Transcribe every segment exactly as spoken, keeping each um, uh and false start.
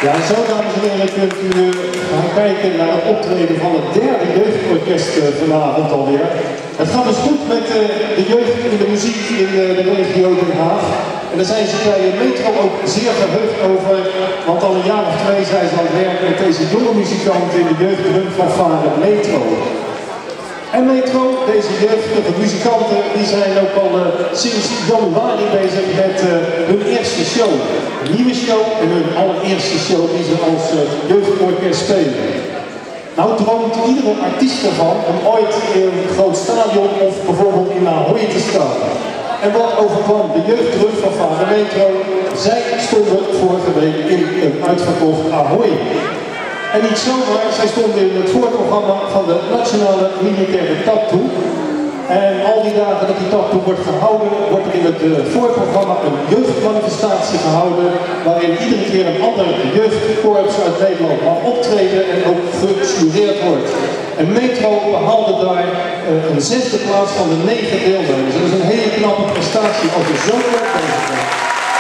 Ja, zo dames en heren kunt u gaan kijken naar het optreden van het derde jeugdorkest vanavond alweer. Het gaat dus goed met de jeugd in de muziek in de regio Den Haag. En daar zijn ze bij Metro ook zeer verheugd over, want al een jaar of twee zijn ze aan het werken met deze jonge muzikanten in de jeugdrunfanfare Metro. En Metro, deze jeugdige muzikanten, die zijn ook al uh, sinds januari bezig met uh, hun eerste show. Een nieuwe show en hun allereerste show die ze als uh, jeugdorkest spelen. Nou droomt iedere artiest ervan om ooit in een groot stadion of bijvoorbeeld in Ahoy te staan. En wat overkwam de jeugdrunfanfare Metro? Zij stonden vorige week in een uitverkocht Ahoy. En niet zomaar, zij stonden in het voorprogramma van de Nationale Militaire Taptoe. En al die dagen dat die taptoe wordt gehouden, wordt er in het uh, voorprogramma een jeugdmanifestatie gehouden, waarin iedere keer een ander jeugdkorps uit Nederland mag optreden en ook gejureerd wordt. En Metro behaalde daar uh, een zesde plaats van de negen deelnemers. Dat is een hele knappe prestatie als je zo werkt bezig bent.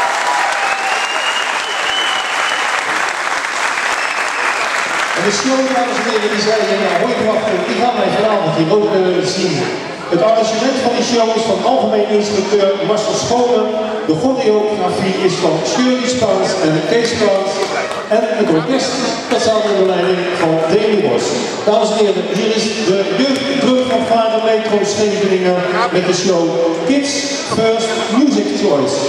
En de show, dames en heren, die zijn in Ahoy gebracht, die gaan wij vanavond hier ook uh, zien. Het arrangement van die show is van algemeen instructeur Marcel Schone. De choreografie is van Shirley Spaans en Kees Spaans. En het orkest, dat staat onder de leiding van Demi Bos. Dames en heren, hier is de jeugddrumfanfare Metro Scheveningen met de show Kids First Music Choice.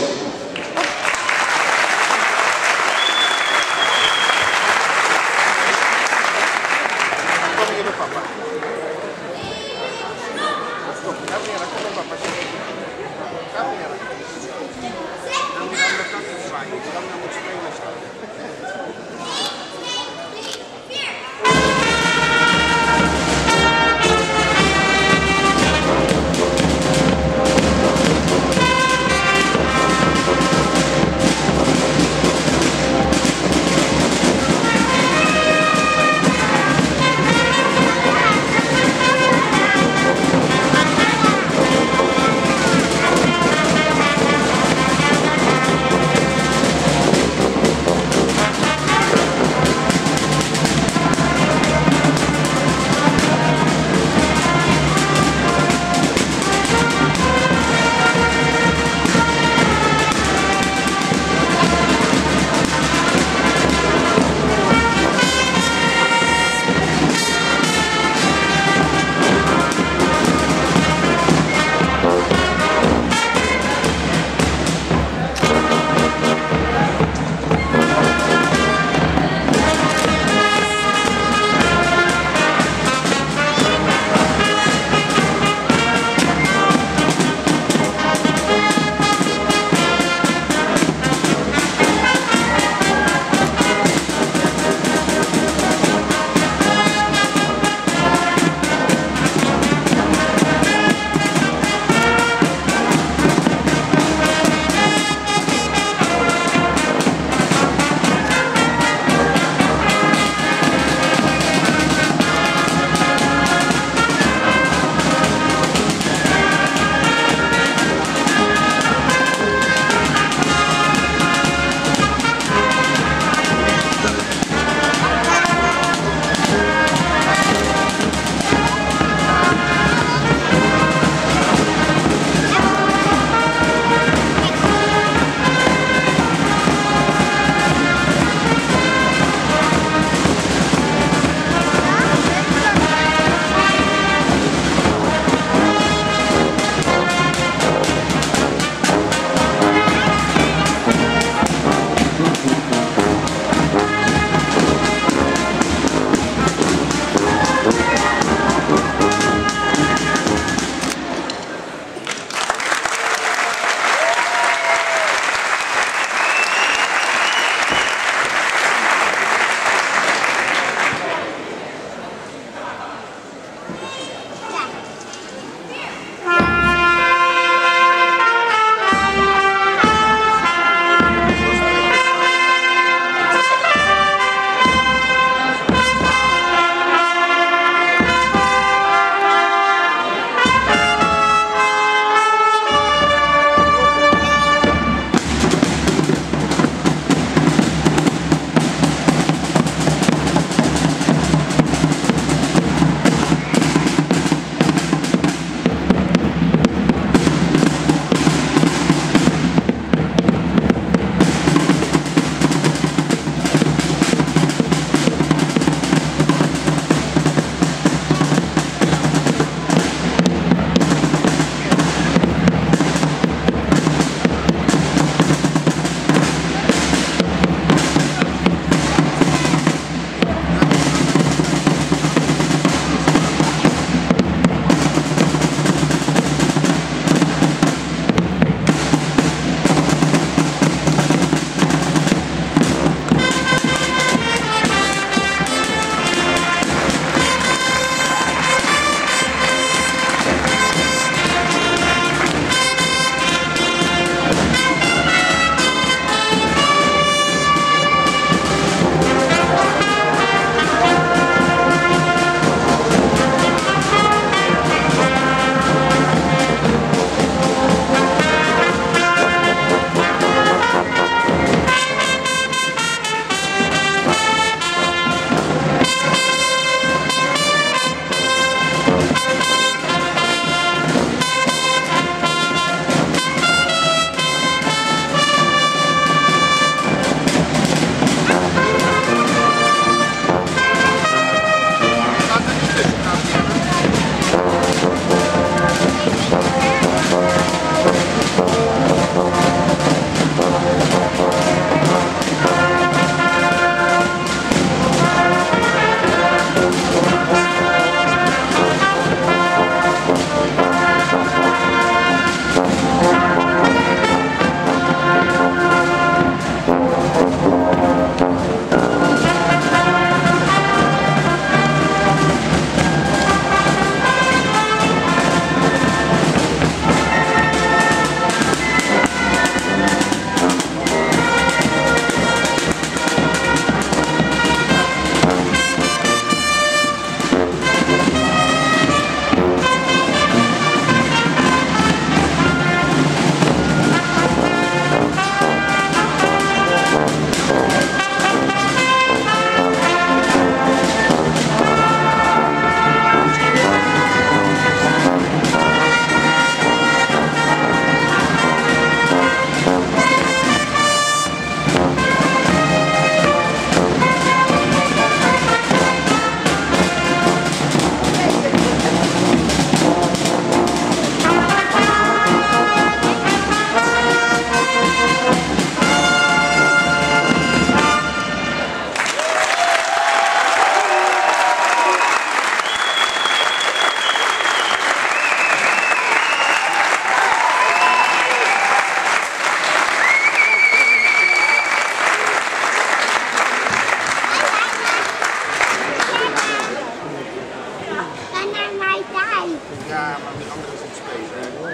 Ja, maar die andere is het spelen.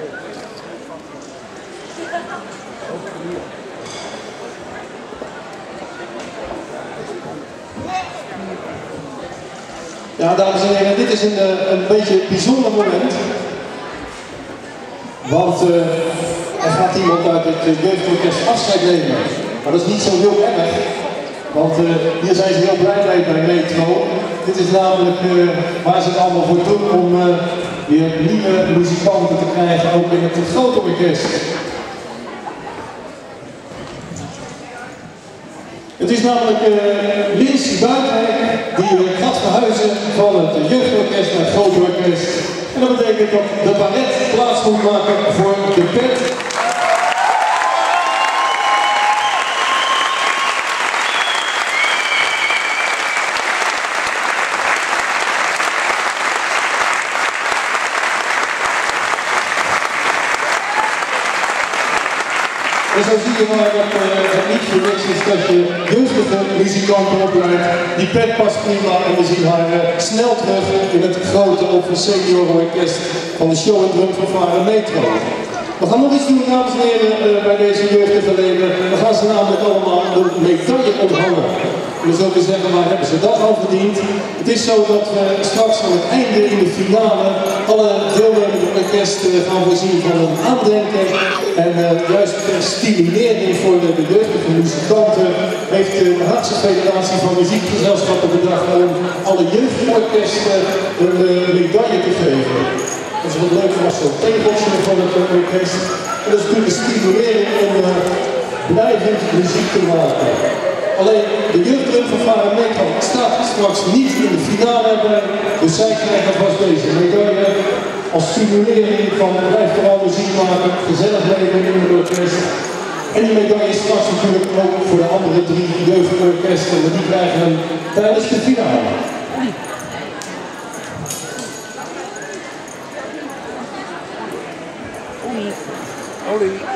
Ja, dames en heren, dit is een, een beetje bijzonder moment. Want uh, er gaat iemand uit het jeugdorkest afscheid nemen. Maar dat is niet zo heel erg. Want uh, hier zijn ze heel blij mee bij Metro. Dit is namelijk uh, waar ze het allemaal voor doen om uh, weer nieuwe muzikanten te krijgen, ook in het grote orkest. Het is namelijk uh, Lindsay Buitenhek die uh, gaat verhuizen van het jeugdorkest naar het grote orkest. En dat betekent dat de ballet plaats moet maken voor de pet. En zo zie je maar dat uh, het niet voor niks is dat je jeugdige muzikanten opleidt. Die pet past prima en we zien haar uh, snel terug in het grote of seniorenorkest van de show en drum van Varen Metro. We gaan nog iets doen, dames en heren, uh, bij deze jeugdige leden. We gaan ze namelijk allemaal een medaille onthangen. En dan zullen we zeggen, waar hebben ze dat al verdiend? Het is zo dat we straks aan het einde in de finale alle deelnemende orkesten gaan voorzien van een aandenken. En uh, juist ter stimulering voor de, de jeugdige muzikanten heeft de Haagse Federatie van Muziekgezelschappen bedacht om alle jeugdorkesten een uh, medaille te geven. Dat is wat leuker als zo'n tegeltje van het orkest. En dat is natuurlijk een stimulering om uh, blijvend muziek te maken. Alleen de jeugddrum van Varen Metro staat straks niet in de finale bij, dus zij krijgen vast deze medaille als stimulering van blijf vooral muziek maken, gezellig leven in het orkest. En die medaille is straks natuurlijk ook voor de andere drie jeugdorkesten, maar die krijgen hem tijdens de finale. Olie.